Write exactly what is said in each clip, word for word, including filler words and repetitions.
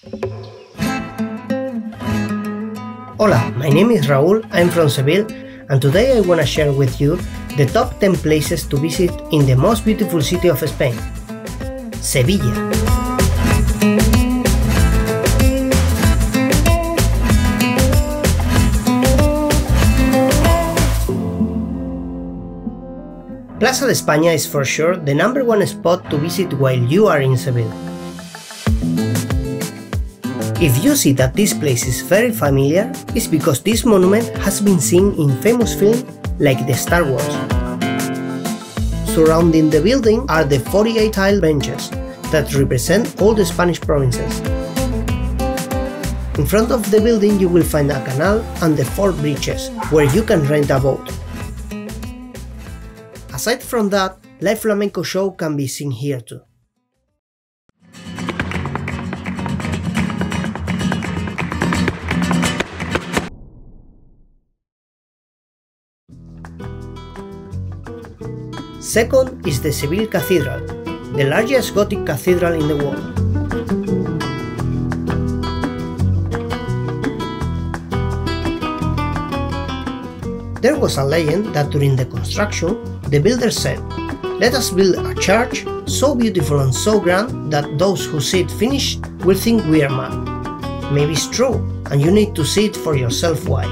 Hola, my name is Raul, I'm from Seville, and today I want to share with you the top ten places to visit in the most beautiful city of Spain, Sevilla. Plaza de España is for sure the number one spot to visit while you are in Seville. If you see that this place is very familiar, it's because this monument has been seen in famous films like the Star Wars. Surrounding the building are the forty-eight tile benches that represent all the Spanish provinces. In front of the building you will find a canal and the four bridges, where you can rent a boat. Aside from that, live flamenco show can be seen here too. Second is the Seville Cathedral, the largest Gothic cathedral in the world. There was a legend that during the construction, the builders said, "Let us build a church so beautiful and so grand that those who see it finished will think we are mad." Maybe it's true, and you need to see it for yourself why.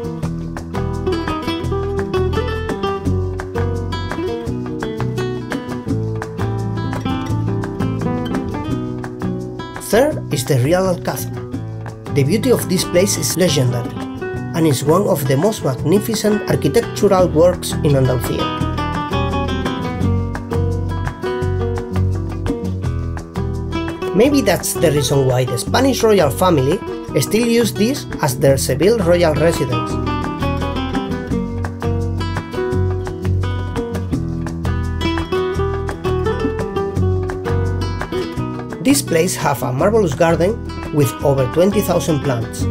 Third is the real Alcazar. The beauty of this place is legendary, and is one of the most magnificent architectural works in Andalusia. Maybe that's the reason why the Spanish royal family still use this as their Seville royal residence. This place has a marvelous garden with over twenty thousand plants.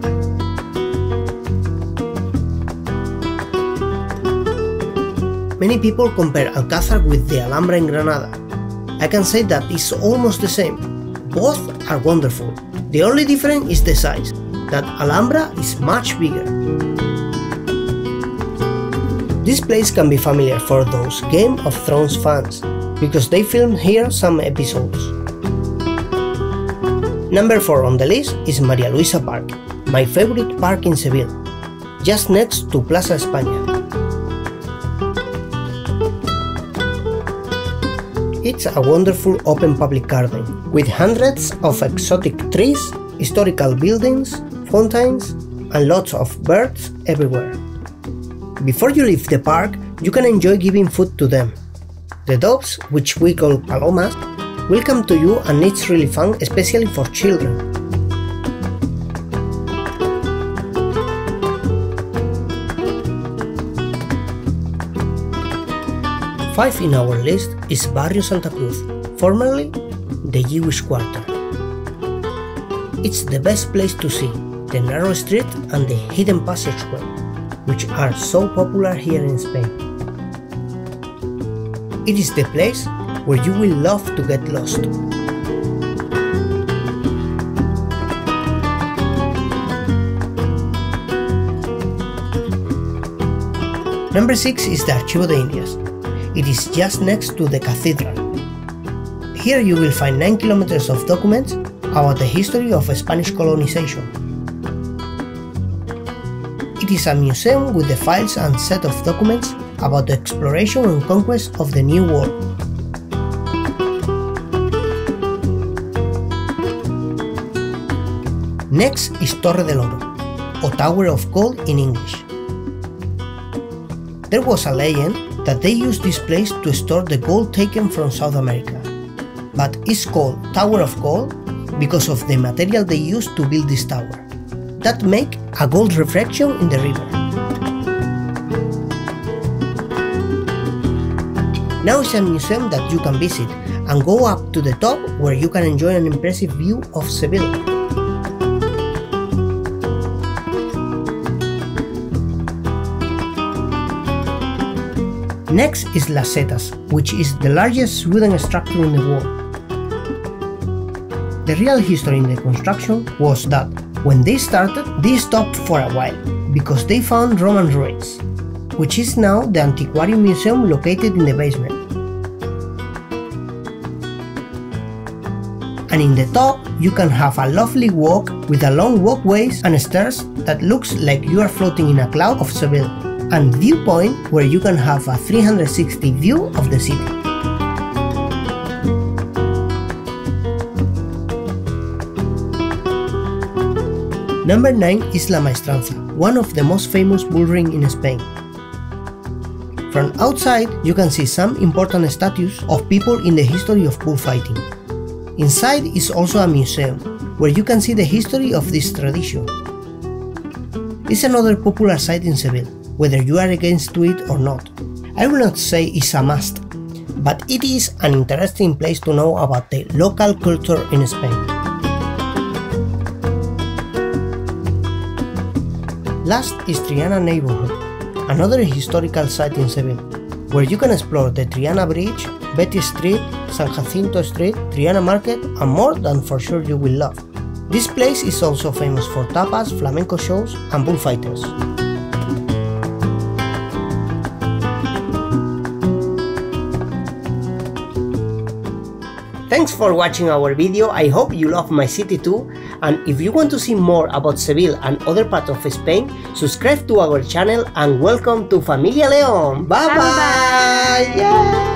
Many people compare Alcazar with the Alhambra in Granada. I can say that it's almost the same. Both are wonderful. The only difference is the size, that Alhambra is much bigger. This place can be familiar for those Game of Thrones fans, because they filmed here some episodes. Number four on the list is Maria Luisa Park, my favorite park in Seville, just next to Plaza de España. It's a wonderful open public garden, with hundreds of exotic trees, historical buildings, fountains, and lots of birds everywhere. Before you leave the park, you can enjoy giving food to them. The doves, which we call palomas, will come to you, and it's really fun, especially for children. Five in our list is Barrio Cruz, formerly the Jewish quarter. It's the best place to see the narrow street and the hidden passageway, which are so popular here in Spain. It is the place where you will love to get lost. Number six is the Archivo de Indias. It is just next to the Cathedral. Here you will find nine kilometers of documents about the history of Spanish colonization. It is a museum with the files and set of documents about the exploration and conquest of the New World. Next is Torre del Oro, or Tower of Gold in English. There was a legend that they used this place to store the gold taken from South America, but it's called Tower of Gold because of the material they used to build this tower, that make a gold reflection in the river. Now it's a museum that you can visit and go up to the top, where you can enjoy an impressive view of Seville. Next is Las Setas, which is the largest wooden structure in the world. The real history in the construction was that when they started, they stopped for a while because they found Roman ruins, which is now the Antiquarium Museum located in the basement. And in the top, you can have a lovely walk with a long walkways and stairs that looks like you are floating in a cloud of Seville, and viewpoint where you can have a three hundred sixty view of the city. Number nine is La Maestranza, one of the most famous bull ring in Spain. From outside, you can see some important statues of people in the history of bullfighting. Inside is also a museum, where you can see the history of this tradition. It's another popular site in Seville, whether you are against to it or not. I will not say it's a must, but it is an interesting place to know about the local culture in Spain. Last is Triana Neighbourhood, another historical site in Seville, where you can explore the Triana Bridge, Betty Street, San Jacinto Street, Triana Market, and more than for sure you will love. This place is also famous for tapas, flamenco shows, and bullfighters. Thanks for watching our video. I hope you love my city too, and if you want to see more about Seville and other parts of Spain, subscribe to our channel and welcome to Familia Leon. Bye bye! bye, -bye. Yeah.